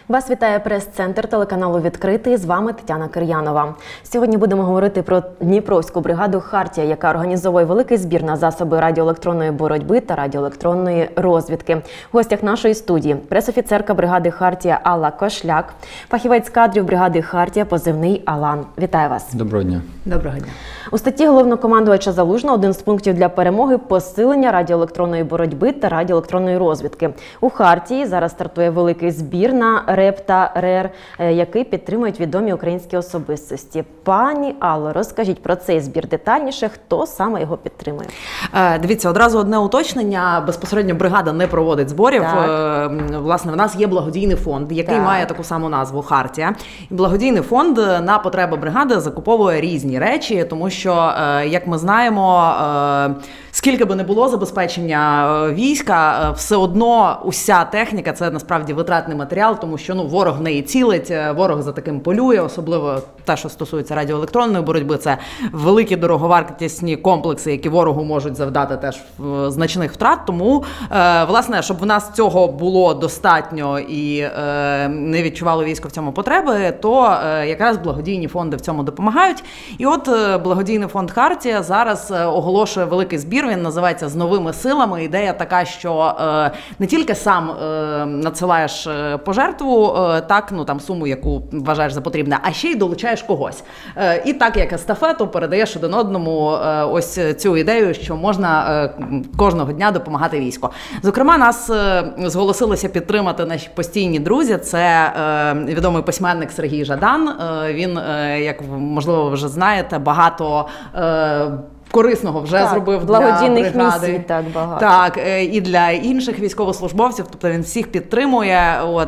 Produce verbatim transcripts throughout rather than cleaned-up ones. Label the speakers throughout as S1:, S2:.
S1: Вас вітає прес-центр телеканалу «Відкритий». З вами Тетяна Кир'янова. Сьогодні будемо говорити про Дніпровську бригаду «Хартія», яка організовує великий збір на засоби радіоелектронної боротьби та радіоелектронної розвідки. В гостях нашої студії пресофіцерка бригади «Хартія» Алла Кошляк, фахівець кадрів бригади «Хартія», позивний Алан. Вітаю вас.
S2: Доброго дня.
S3: Доброго дня.
S1: У статті головнокомандувача Залужного один з пунктів для перемоги – посилення радіоелектронної боротьби та радіоелектронної розвідки. У «Хартії» зараз стартує великий збір на РЕП та РЕР, який підтримують відомі українські особистості. Пані Алло, розкажіть про цей збір детальніше, хто саме його підтримує?
S3: Дивіться, одразу одне уточнення. Безпосередньо бригада не проводить зборів. Так. Власне, в нас є благодійний фонд, який так. має таку саму назву «Хартія». І благодійний фонд на потреби бригади закуповує різні речі, тому що, як ми знаємо, скільки би не було забезпечення війська, все одно уся техніка – це насправді витратний матеріал, тому що ну, ворог в неї цілить, ворог за таким полює, особливо те, що стосується радіоелектронної боротьби, це великі дороговартісні комплекси, які ворогу можуть завдати теж значних втрат. Тому, власне, щоб в нас цього було достатньо і не відчувало військо в цьому потреби, то якраз благодійні фонди в цьому допомагають. І от благодійний фонд «Хартія» зараз оголошує великий збір, він називається «З новими силами». Ідея така, що не тільки сам надсилаєш пожертву, так, ну там суму, яку вважаєш за потрібне, а ще й долучаєш когось. І так, як естафету, передаєш один одному ось цю ідею, що можна кожного дня допомагати війську. Зокрема, нас зголосилися підтримати наші постійні друзі. Це відомий письменник Сергій Жадан. Він, як можливо вже знаєте, багато корисного вже так, зробив для
S1: благодійних
S3: бригади.
S1: Місій так багато.
S3: Так, і для інших військовослужбовців, тобто він всіх підтримує, от,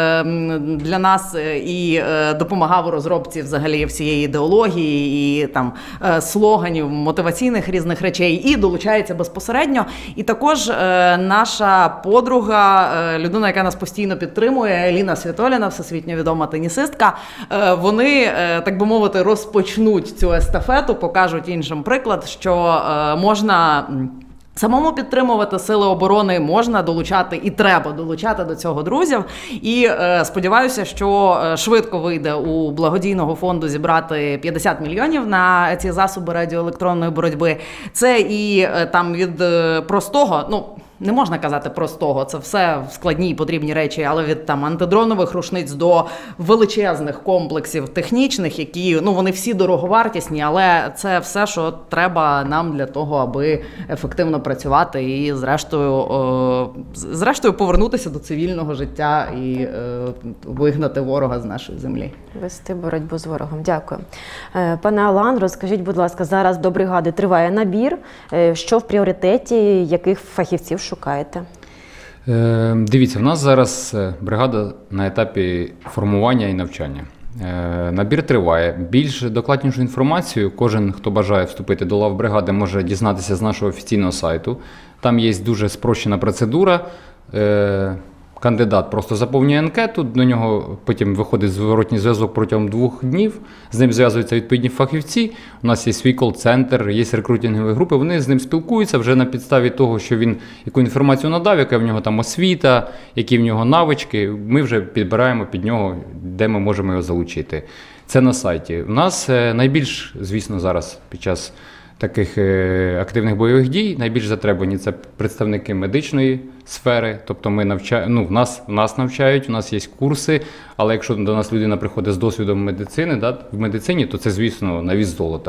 S3: для нас і допомагав у розробці взагалі всієї ідеології і там слоганів, мотиваційних різних речей, і долучається безпосередньо. І також наша подруга, людина, яка нас постійно підтримує, Еліна Світоліна, всесвітньо відома тенісистка, вони, так би мовити, розпочнуть цю естафету, покажуть іншим приклад, що е, можна самому підтримувати сили оборони, можна долучати і треба долучати до цього друзів. І е, сподіваюся, що швидко вийде у благодійного фонду зібрати п'ятдесят мільйонів на ці засоби радіоелектронної боротьби. Це і е, там від е, простого, ну, не можна казати простого, це все складні і потрібні речі, але від там антидронових рушниць до величезних комплексів технічних, які, ну, вони всі дороговартісні, але це все, що треба нам для того, аби ефективно працювати і зрештою, о, зрештою повернутися до цивільного життя і е, вигнати ворога з нашої землі.
S1: Вести боротьбу з ворогом. Дякую. Пане Алан, розкажіть, будь ласка, зараз до бригади триває набір. Що в пріоритеті, яких фахівців шукаєте?
S2: Е, дивіться, в нас зараз бригада на етапі формування і навчання. Е, набір триває. Більш докладнішу інформацію кожен, хто бажає вступити до лав бригади, може дізнатися з нашого офіційного сайту. Там є дуже спрощена процедура. Е, Кандидат просто заповнює анкету, до нього потім виходить зворотній зв'язок протягом двох днів, з ним зв'язуються відповідні фахівці, у нас є свій кол-центр, є рекрутингові групи, вони з ним спілкуються вже на підставі того, що він яку інформацію надав, яка в нього там освіта, які в нього навички, ми вже підбираємо під нього, де ми можемо його залучити. Це на сайті. У нас найбільш, звісно, зараз під час таких активних бойових дій найбільш затребувані це представники медичної сфери, тобто ми навчаємо, ну, в нас, в нас навчають, у нас є курси, але якщо до нас людина приходить з досвідом медицини, да, в медицині, то це, звісно, на віс золота.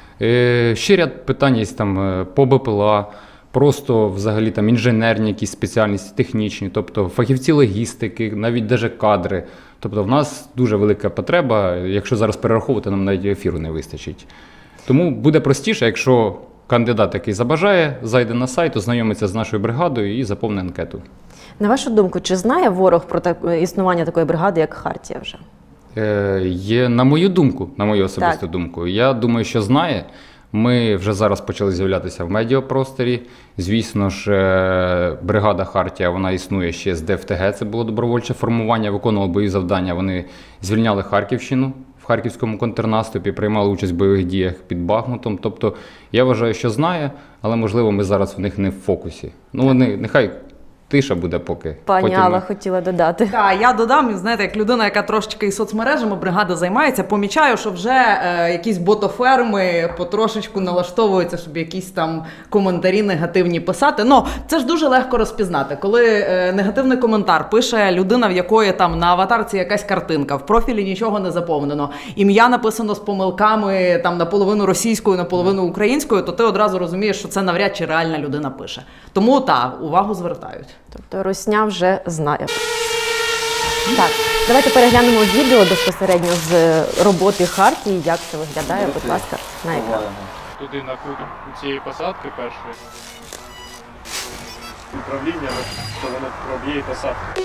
S2: Е, ще ряд питань є там по БПЛА, просто взагалі там інженерні якісь спеціальності, технічні, тобто фахівці логістики, навіть даже кадри. Тобто в нас дуже велика потреба, якщо зараз перераховувати, нам навіть ефіру не вистачить. Тому буде простіше, якщо кандидат, який забажає, зайде на сайт, ознайомиться з нашою бригадою і заповнить анкету.
S1: На вашу думку, чи знає ворог про так, існування такої бригади, як «Хартія» вже?
S2: Е, є, на мою думку, на мою особисту так. думку, я думаю, що знає. Ми вже зараз почали з'являтися в медіапросторі. Звісно ж, бригада «Хартія», вона існує ще з ДФТГ, це було добровольче формування, виконувало бойові завдання. Вони звільняли Харківщину в харківському контрнаступі, приймали участь в бойових діях під Бахмутом. Тобто, я вважаю, що знає, але, можливо, ми зараз в них не в фокусі. Ну, вони, нехай тиша буде поки.
S1: Пані
S2: Потім
S1: Алла
S2: ми-
S1: хотіла додати.
S3: Так, я додам, знаєте, як людина, яка трошечки і соцмережами бригада займається, помічаю, що вже е, якісь ботоферми потрошечку налаштовуються, щоб якісь там коментарі негативні писати. Ну, це ж дуже легко розпізнати. Коли е, негативний коментар пише людина, в якої там на аватарці якась картинка, в профілі нічого не заповнено, ім'я написано з помилками там наполовину російською, наполовину українською, то ти одразу розумієш, що це навряд чи реальна людина пише. Тому так, увагу звертають.
S1: Тобто Русня вже знає. Так, давайте переглянемо відео безпосередньо з роботи Хартії, як це виглядає, будь ласка, на екран.
S4: Туди на кут цієї посадки першої. Управління, що воно проб'є і посадку.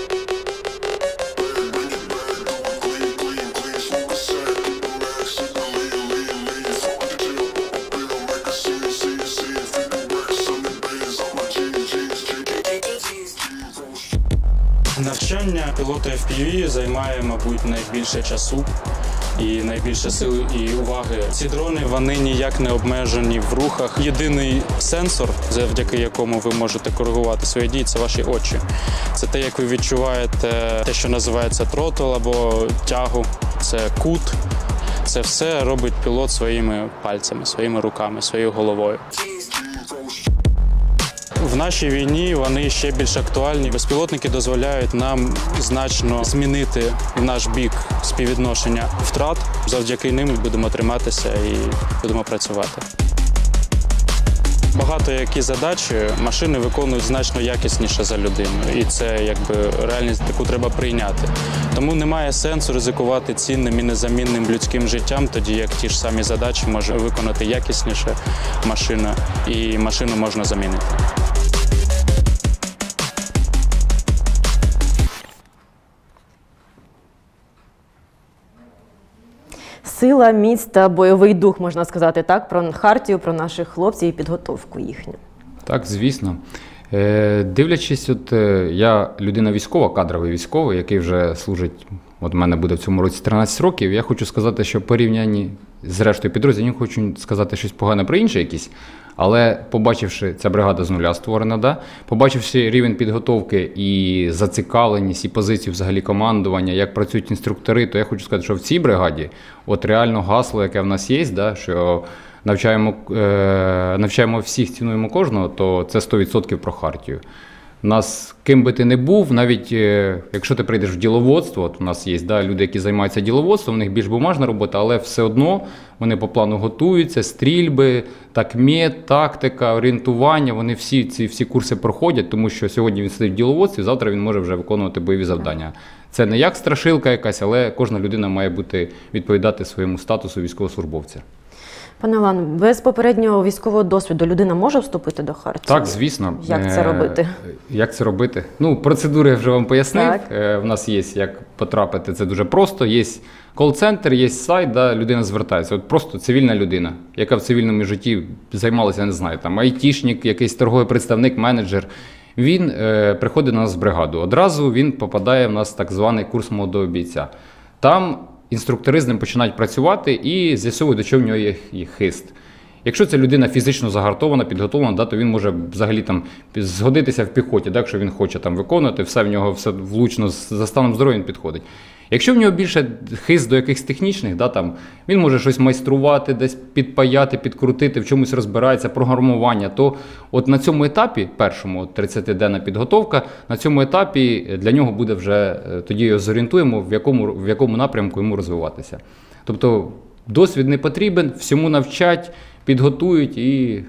S5: Навчання пілота еф пі ві займає, мабуть, найбільше часу і найбільше сил і уваги. Ці дрони, вони ніяк не обмежені в рухах. Єдиний сенсор, завдяки якому ви можете коригувати свої дії, це ваші очі. Це те, як ви відчуваєте те, що називається тротл або тягу, це кут. Це все робить пілот своїми пальцями, своїми руками, своєю головою. В нашій війні вони ще більш актуальні. Безпілотники дозволяють нам значно змінити в наш бік співвідношення втрат. Завдяки ним ми будемо триматися і будемо працювати. Багато які задачі машини виконують значно якісніше за людину. І це якби реальність, яку треба прийняти. Тому немає сенсу ризикувати цінним і незамінним людським життям, тоді як ті ж самі задачі може виконати якісніше машина, і машину можна замінити.
S1: Сила, міць та бойовий дух, можна сказати так, про Хартію, про наших хлопців і підготовку їхню.
S2: Так, звісно. Е, дивлячись, от е, я людина військова, кадровий військовий, який вже служить, от в мене буде в цьому році тринадцять років, я хочу сказати, що порівнянні з рештою підрозділів, хочу сказати щось погане про інші якісь, але побачивши, ця бригада з нуля створена, да? Побачивши рівень підготовки і зацікавленість, і позицію взагалі командування, як працюють інструктори, то я хочу сказати, що в цій бригаді от реально гасло, яке в нас є, да? Що навчаємо, е, навчаємо всіх, цінуємо кожного, то це сто відсотків про Хартію. У нас, ким би ти не був, навіть е, якщо ти прийдеш в діловодство, от у нас є да, люди, які займаються діловодством, у них більш бумажна робота, але все одно вони по плану готуються, стрільби, такмет, тактика, орієнтування, вони всі ці всі курси проходять, тому що сьогодні він сидить в діловодстві, завтра він може вже виконувати бойові завдання. Це не як страшилка якась, але кожна людина має бути, відповідати своєму статусу військовослужбовця.
S1: Пане Лан, без попереднього військового досвіду людина може вступити до Хартії?
S2: Так, звісно.
S1: Як це робити?
S2: Як це робити? Ну, процедури я вже вам пояснив.
S1: Так.
S2: У нас є, як потрапити, це дуже просто. Є кол-центр, є сайт, де людина звертається. От просто цивільна людина, яка в цивільному житті займалася, я не знаю, там айтішник, якийсь торговий представник, менеджер. Він е, приходить до нас в бригаду. Одразу він попадає в нас в так званий курс молодого бійця. Там інструктори з ним починають працювати і з'ясовують, до чого в нього є, є хист. Якщо ця людина фізично загартована, підготовлена, да, то він може взагалі там згодитися в піхоті, да, якщо він хоче там виконувати, все в нього все влучно, за станом здоров'я він підходить. Якщо в нього більше хист до якихось технічних, да, там, він може щось майструвати, десь підпаяти, підкрутити, в чомусь розбирається, програмування, то от на цьому етапі, першому, тридцятиденна підготовка, на цьому етапі для нього буде вже, тоді його зорієнтуємо, в якому, в якому напрямку йому розвиватися. Тобто досвід не потрібен, всьому навчать, підготують і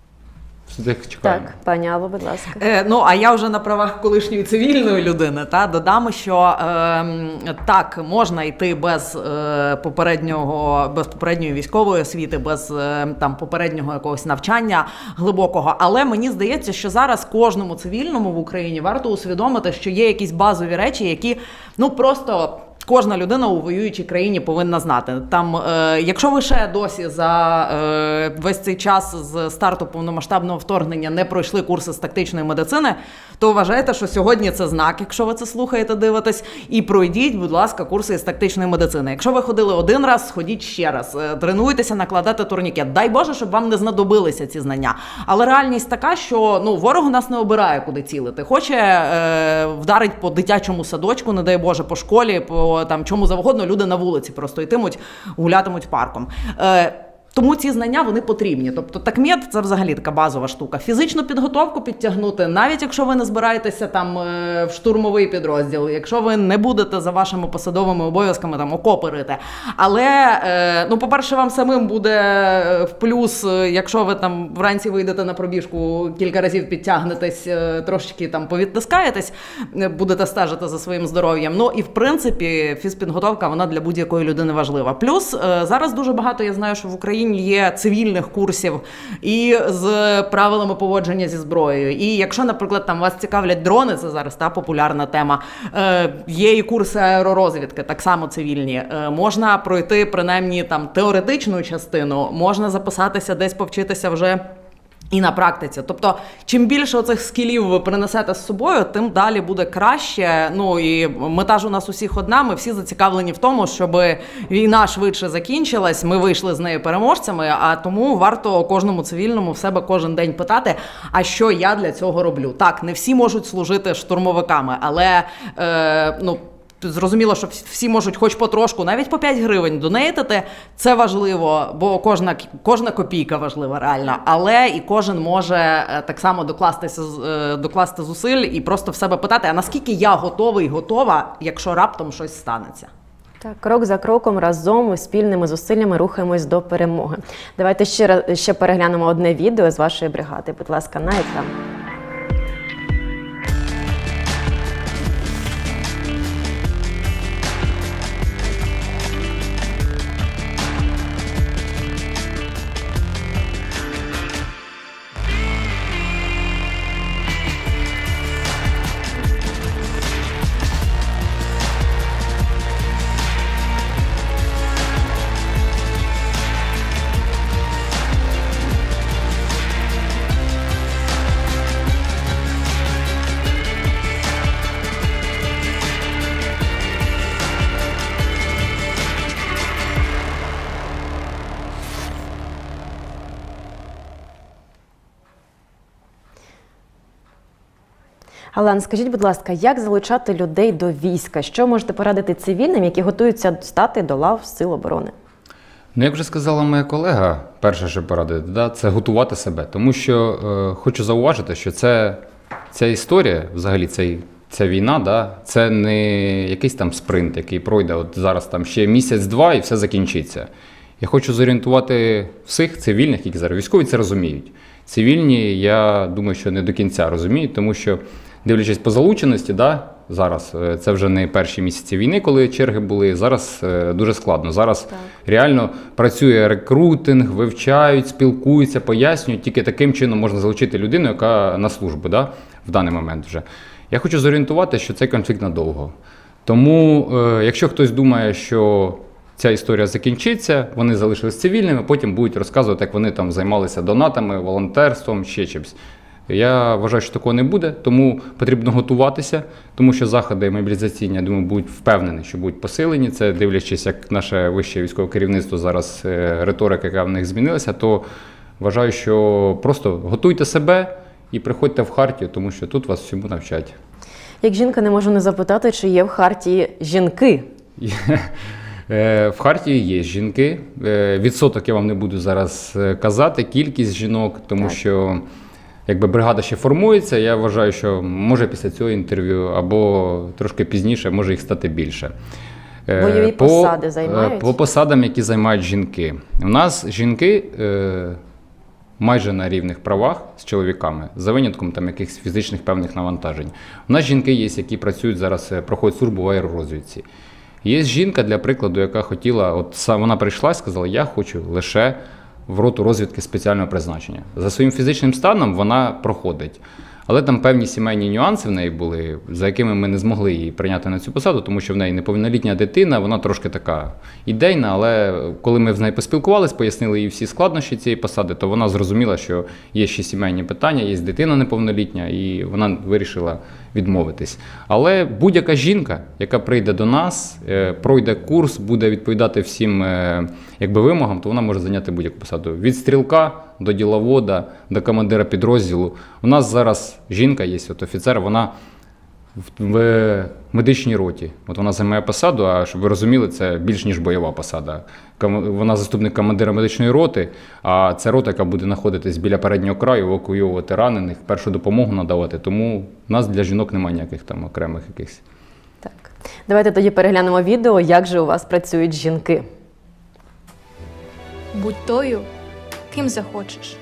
S2: все чекаємо.
S1: Так, пані Алло, будь ласка.
S3: Е, ну, а я вже на правах колишньої цивільної людини та, додам, що е, так, можна йти без, е, попереднього, без попередньої військової освіти, без е, там, попереднього якогось навчання глибокого, але мені здається, що зараз кожному цивільному в Україні варто усвідомити, що є якісь базові речі, які ну, просто Кожна людина у воюючій країні повинна знати. Там, е, якщо ви ще досі за е, весь цей час з старту повномасштабного вторгнення не пройшли курси з тактичної медицини, то вважайте, що сьогодні це знак, якщо ви це слухаєте, дивитесь, і пройдіть, будь ласка, курси з тактичної медицини. Якщо ви ходили один раз, сходіть ще раз. Е, тренуйтеся, накладати турнікет. Дай Боже, щоб вам не знадобилися ці знання. Але реальність така, що ну, ворог нас не обирає, куди цілити. Хоче е, вдарить по дитячому садочку, не дай Боже, по школі, по там чому завгодно, люди на вулиці просто йтимуть, гулятимуть парком. Е, Тому ці знання, вони потрібні. Тобто такмед – це взагалі така базова штука. Фізичну підготовку підтягнути, навіть якщо ви не збираєтеся там в штурмовий підрозділ, якщо ви не будете за вашими посадовими обов'язками там окопи рити. Але, ну, по-перше, вам самим буде в плюс, якщо ви там вранці вийдете на пробіжку, кілька разів підтягнетесь, трошечки там повідтискаєтесь, будете стежити за своїм здоров'ям. Ну, і в принципі, фізпідготовка, вона для будь-якої людини важлива. Плюс, зараз дуже багато, я знаю, що в Україні є цивільних курсів і з правилами поводження зі зброєю. І якщо, наприклад, там вас цікавлять дрони, це зараз та популярна тема, е, є і курси аеророзвідки, так само цивільні. Е, можна пройти принаймні там теоретичну частину, можна записатися десь повчитися вже і на практиці. Тобто, чим більше оцих скілів ви принесете з собою, тим далі буде краще. Ну і мета ж у нас усіх одна, ми всі зацікавлені в тому, щоб війна швидше закінчилась, ми вийшли з нею переможцями, а тому варто кожному цивільному в себе кожен день питати, а що я для цього роблю. Так, не всі можуть служити штурмовиками, але, е, ну, зрозуміло, що всі можуть хоч потрошку, навіть по п'ять гривень донейтити, це важливо, бо кожна, кожна копійка важлива реально, але і кожен може так само докластися, докласти зусиль і просто в себе питати, а наскільки я готовий, готова, якщо раптом щось станеться.
S1: Так, крок за кроком, разом, спільними зусиллями рухаємось до перемоги. Давайте ще, ще переглянемо одне відео з вашої бригади, будь ласка, на екран. Алан, скажіть, будь ласка, як залучати людей до війська? Що можете порадити цивільним, які готуються стати до лав Сил оборони?
S2: Ну, як вже сказала моя колега, перше, що порадити, да, це готувати себе. Тому що е, хочу зауважити, що це, ця історія, взагалі цей, ця війна, да, це не якийсь там спринт, який пройде от зараз там ще місяць-два і все закінчиться. Я хочу зорієнтувати всіх цивільних, які зараз військові це розуміють. Цивільні, я думаю, що не до кінця розуміють, тому що, дивлячись по залученості, да, зараз, це вже не перші місяці війни, коли черги були, зараз дуже складно. Зараз так. Реально працює рекрутинг, вивчають, спілкуються, пояснюють, тільки таким чином можна залучити людину, яка на службу, да, в даний момент вже. Я хочу зорієнтувати, що цей конфлікт надовго. Тому, якщо хтось думає, що ця історія закінчиться, вони залишились цивільними, потім будуть розказувати, як вони там займалися донатами, волонтерством, ще чимось. Я вважаю, що такого не буде, тому потрібно готуватися, тому що заходи мобілізаційні, я думаю, будуть впевнені, що будуть посилені. Це дивлячись, як наше вище військове керівництво зараз, риторика, яка в них змінилася, то вважаю, що просто готуйте себе і приходьте в Хартію, тому що тут вас всьому навчать.
S1: Як жінка не можу не запитати, чи є в Хартії жінки?
S2: В Хартії є жінки. Відсоток я вам не буду зараз казати, кількість жінок, тому так. що якби бригада ще формується, я вважаю, що може після цього інтерв'ю або трошки пізніше може їх стати більше.
S1: Бойові по, посади займають?
S2: По посадам, які займають жінки. У нас жінки е, майже на рівних правах з чоловіками, за винятком там якихось фізичних певних навантажень. У нас жінки є, які працюють зараз, проходять службу в аеророзвідці. Є жінка, для прикладу, яка хотіла, от вона прийшла і сказала, я хочу лише в роту розвідки спеціального призначення. За своїм фізичним станом вона проходить. Але там певні сімейні нюанси в неї були, за якими ми не змогли її прийняти на цю посаду, тому що в неї неповнолітня дитина, вона трошки така ідейна, але коли ми з нею поспілкувалися, пояснили їй всі складнощі цієї посади, то вона зрозуміла, що є ще сімейні питання, є дитина неповнолітня, і вона вирішила відмовитись. Але будь-яка жінка, яка прийде до нас, пройде курс, буде відповідати всім якби, вимогам, то вона може зайняти будь-яку посаду. Від стрілка до діловода, до командира підрозділу. У нас зараз жінка є, от офіцер, вона в медичній роті. От вона займає посаду, а щоб ви розуміли, це більш ніж бойова посада. Вона заступник командира медичної роти, а це рота, яка буде знаходитись біля переднього краю, евакуювати ранених, першу допомогу надавати. Тому в нас для жінок немає ніяких там окремих якихось.
S1: Так. Давайте тоді переглянемо відео, як же у вас працюють жінки.
S6: Будь тою, ким захочеш.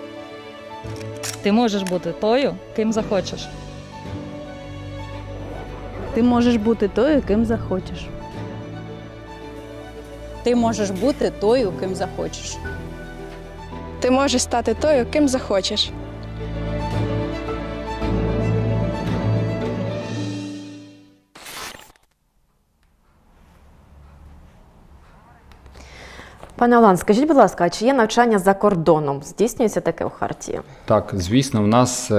S7: Ти можеш бути тою, ким захочеш.
S8: Ти можеш бути тою, ким захочеш.
S9: Ти можеш бути тою, ким захочеш.
S10: Ти можеш стати тою, ким захочеш.
S1: Пане Олан, скажіть, будь ласка, а чи є навчання за кордоном? Здійснюється таке у Хартії?
S2: Так, звісно, в нас,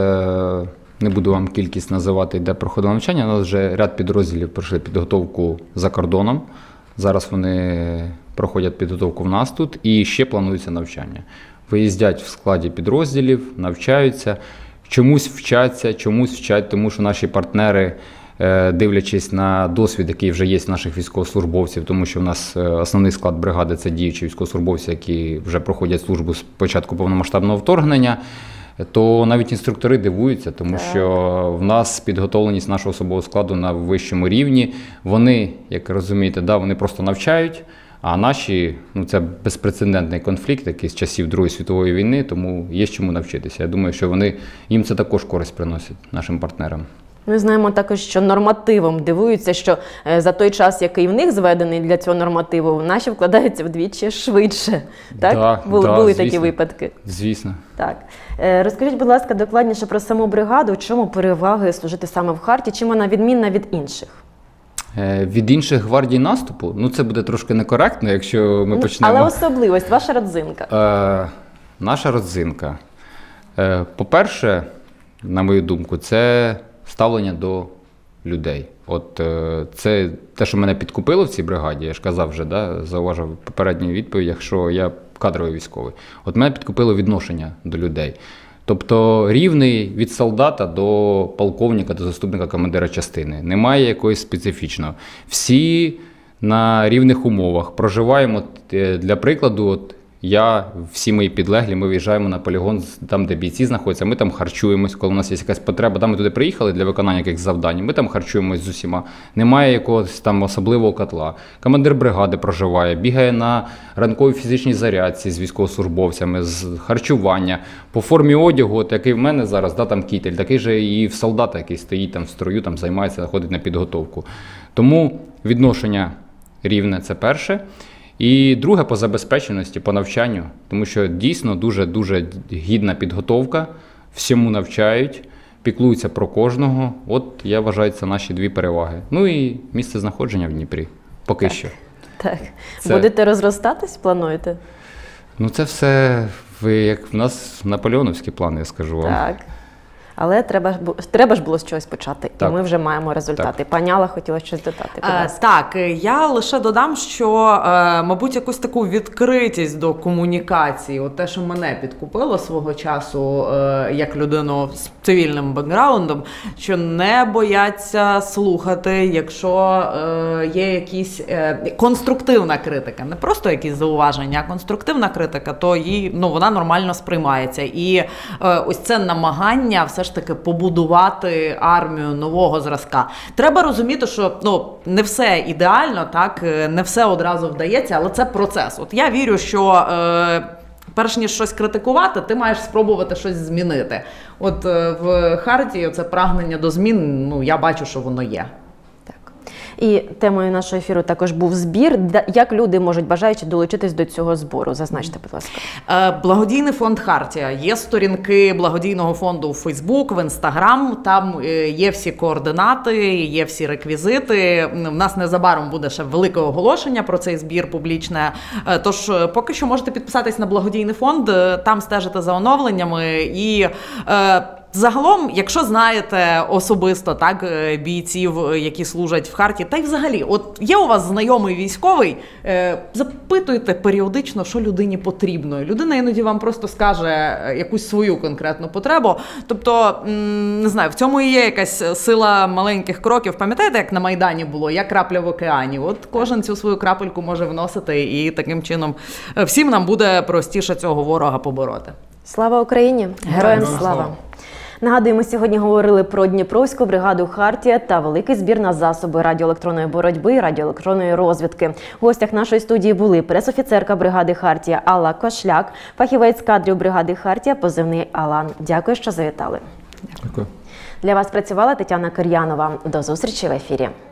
S2: не буду вам кількість називати, де проходило навчання, у нас вже ряд підрозділів пройшли підготовку за кордоном. Зараз вони проходять підготовку в нас тут і ще планується навчання. Виїздять в складі підрозділів, навчаються, чомусь вчаться, чомусь вчать, тому що наші партнери, дивлячись на досвід, який вже є в наших військовослужбовців, тому що в нас основний склад бригади – це діючі військовослужбовці, які вже проходять службу з початку повномасштабного вторгнення, то навіть інструктори дивуються, тому так. що в нас підготовленість нашого особового складу на вищому рівні. Вони, як розумієте, да, вони просто навчають, а наші, ну це безпрецедентний конфлікт, який з часів Другої світової війни, тому є з чому навчитися. Я думаю, що вони, їм це також користь приносить, нашим партнерам.
S1: Ми знаємо також, що нормативом дивуються, що за той час, який в них зведений для цього нормативу, наші вкладаються вдвічі швидше. Так?
S2: Да,
S1: були
S2: да,
S1: були
S2: звісно.
S1: такі випадки?
S2: Звісно.
S1: Так. Розкажіть, будь ласка, докладніше про саму бригаду, в чому переваги служити саме в Харті, чим вона відмінна від інших?
S2: Від інших гвардій наступу? Ну, це буде трошки некоректно, якщо ми почнемо...
S1: Але особливість, ваша родзинка.
S2: Е, наша родзинка. Е, по-перше, на мою думку, це ставлення до людей. От е, це те, що мене підкупило в цій бригаді, я ж казав вже, да, зауважив в попередній відповіді, що я кадровий військовий. От мене підкупило відношення до людей. Тобто рівний від солдата до полковника, до заступника командира частини. Немає якоїсь специфічного. Всі на рівних умовах проживаємо, для прикладу, от я, всі мої підлеглі, ми виїжджаємо на полігон, там, де бійці знаходяться, ми там харчуємось, коли у нас є якась потреба, там ми туди приїхали для виконання якихось завдань, ми там харчуємось з усіма. Немає якогось там особливого котла. Командир бригади проживає, бігає на ранковій фізичній зарядці з військовослужбовцями, з харчування. По формі одягу, от, який в мене зараз, да, там кітель, такий же і в солдата, який стоїть там в строю, там займається, ходить на підготовку. Тому відношення рівне – це перше. І друге, по забезпеченості, по навчанню, тому що дійсно дуже-дуже гідна підготовка, всьому навчають, піклуються про кожного. От, я вважаю, це наші дві переваги. Ну і місце знаходження в Дніпрі, поки
S1: так.
S2: що.
S1: Так.
S2: Це...
S1: Будете розростатись, плануєте?
S2: Ну це все, ви, як в нас наполеоновські плани, я скажу вам.
S1: Так. Але треба, треба ж було з чогось почати,
S2: так.
S1: і ми вже маємо результати.
S2: Так.
S1: Пані Алла хотіла щось додати.
S3: А, так, я лише додам, що, е, мабуть, якусь таку відкритість до комунікації, от те, що мене підкупило свого часу, е, як людину з цивільним бекграундом, що не бояться слухати, якщо е, є якісь е, конструктивна критика, не просто якісь зауваження, а конструктивна критика, то її, ну, вона нормально сприймається. І е, ось це намагання все ж таки побудувати армію нового зразка. Треба розуміти, що, ну, не все ідеально, так, не все одразу вдається, але це процес. От я вірю, що е, перш ніж щось критикувати, ти маєш спробувати щось змінити. От е, в Хартії це прагнення до змін, ну, я бачу, що воно є.
S1: Так. І темою нашого ефіру також був збір. Як люди можуть бажаючи долучитись до цього збору? Зазначте, будь ласка.
S3: Благодійний фонд «Хартія». Є сторінки благодійного фонду у Фейсбук, в Інстаграм. Там є всі координати, є всі реквізити. В нас незабаром буде ще велике оголошення про цей збір публічне. Тож поки що можете підписатись на благодійний фонд, там стежити за оновленнями і загалом, якщо знаєте особисто так бійців, які служать в Хартії, та й взагалі, от є у вас знайомий військовий, запитуйте періодично, що людині потрібно. Людина іноді вам просто скаже якусь свою конкретну потребу. Тобто, не знаю, в цьому і є якась сила маленьких кроків. Пам'ятаєте, як на Майдані було? Я крапля в океані. От кожен цю свою крапельку може вносити, і таким чином всім нам буде простіше цього ворога побороти.
S1: Слава Україні! Героям слава! Нагадуємо, сьогодні говорили про Дніпровську бригаду «Хартія» та великий збір на засоби радіоелектронної боротьби і радіоелектронної розвідки. В гостях нашої студії були пресофіцерка бригади «Хартія» Алла Кошляк, фахівець кадрів бригади «Хартія», позивний Алан. Дякую, що завітали.
S2: Дякую.
S1: Для вас працювала Тетяна Кир'янова. До зустрічі в ефірі.